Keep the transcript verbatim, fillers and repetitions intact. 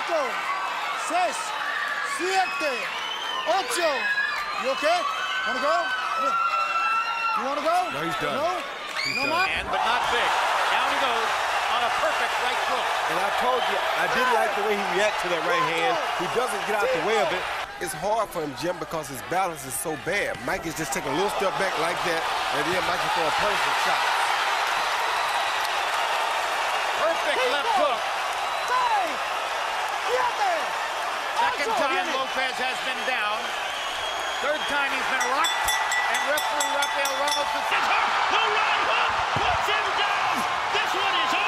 cinco, seis, siete, ocho. You okay? Wanna go? You wanna go? No, he's done. No? He's no, done. And, but not big. Down he goes on a perfect right crook. And I told you, I didn't like the way he reacted to that right hand. He doesn't get out the way of it. It's hard for him, Jim, because his balance is so bad. Mike is just taking a little step back like that, and then Mike can throw a perfect shot. Perfect left hook. Second time Lopez has been down. Third time he's been rocked. And referee Rafael Ramos is hit hard. The right hook puts him down. This one is over.